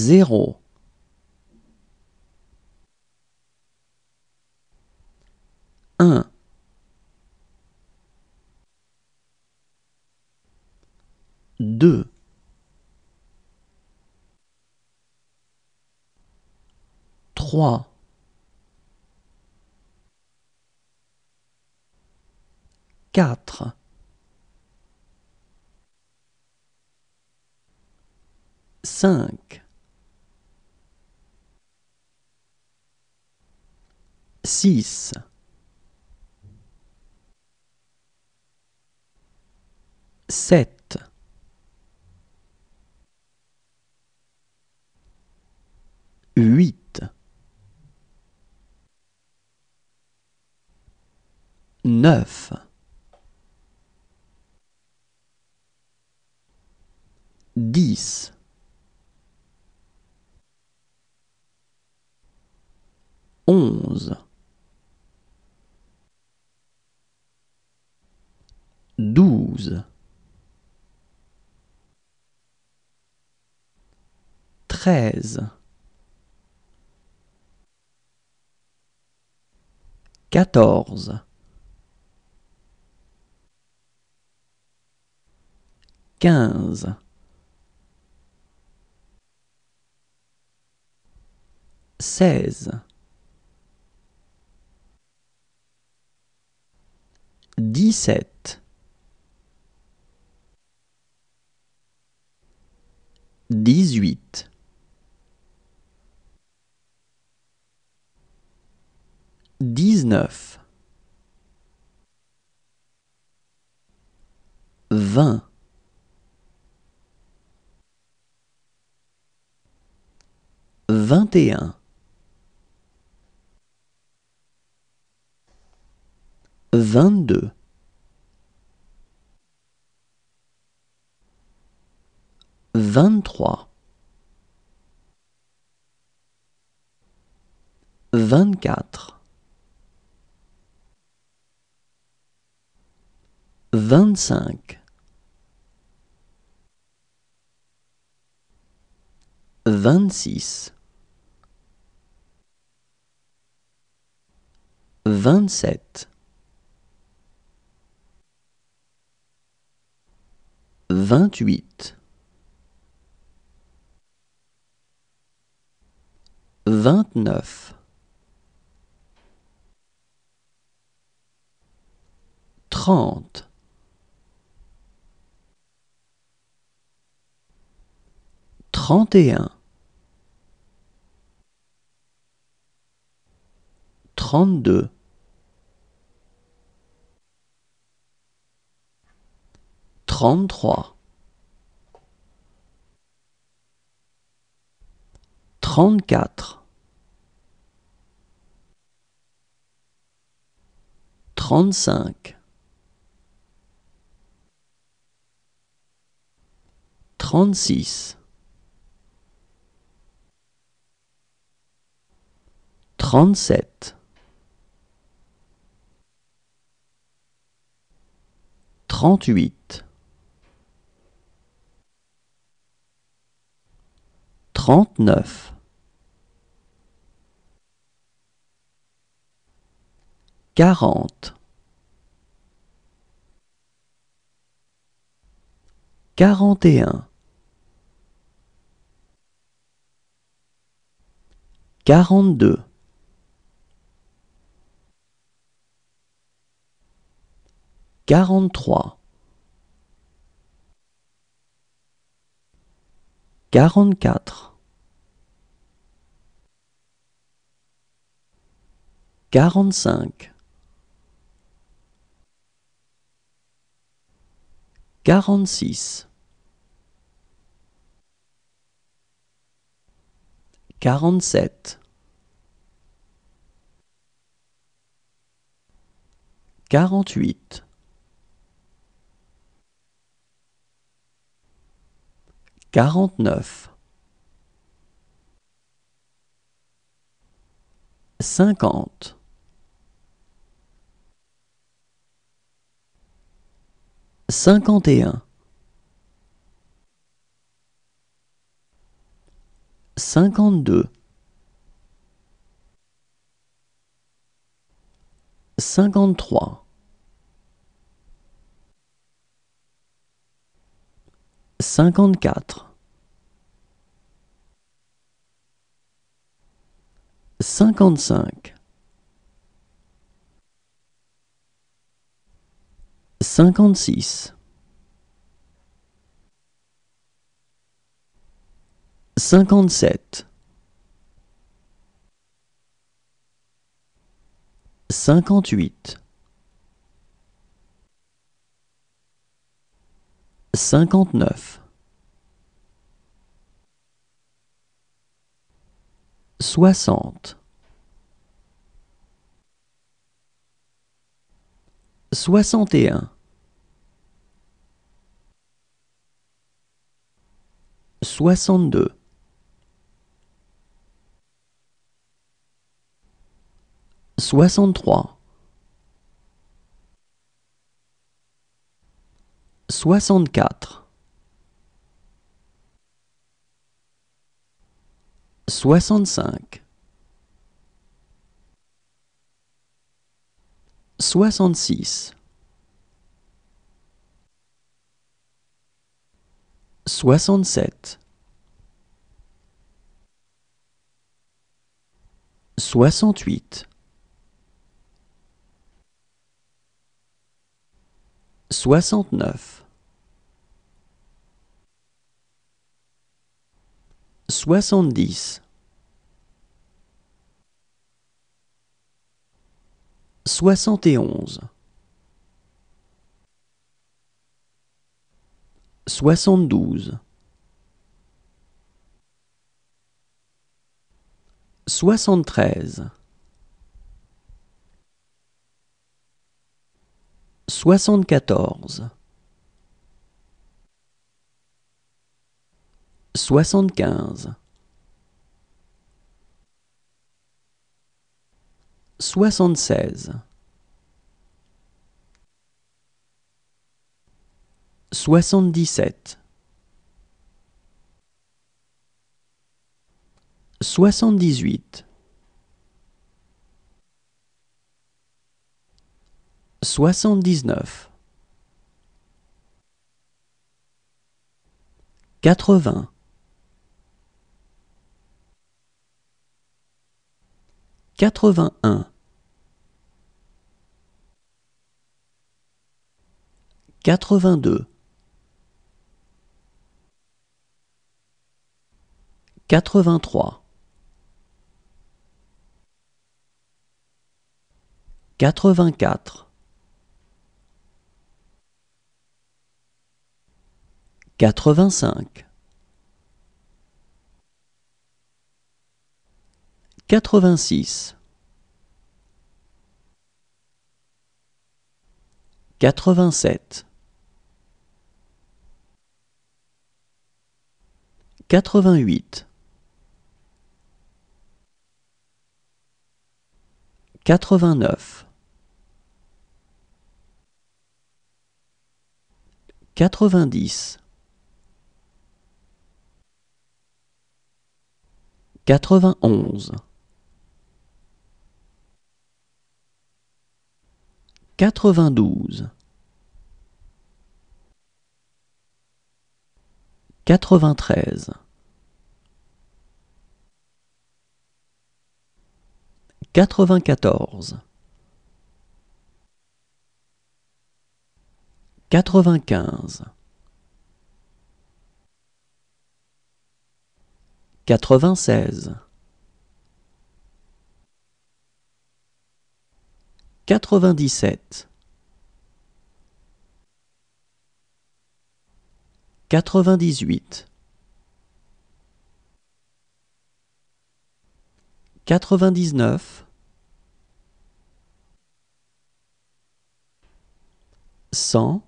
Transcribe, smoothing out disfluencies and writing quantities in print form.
0, 1, 2, 3, 4, 5, 6, 7, 8, 9, 10, 11, 12, 13, 14, 15, 16, 17, 18, 19, 20, 21, 22, 23, 24, 25, 26, 27, 28, 29, 30, 31, 32, 33, 34, 35, 36, 37, 38, 39, 40, 41, 42, 43, 44, 45, 46, 47, 48, 49, 50, 51, 52, 53, 54, 55, 56, 57, 58, 59, 60, 61, 62, 63, 64, 65, 66, 67, 68, 69, 70, 71, 72, 73, 74, 75, 76, 77, 78, 79, 80, 81, 82, 83, 84, 85, 86, 87, 88, 89, 90, 91, 92, 93, 94, 95, 96, 97, 98, 99, 100,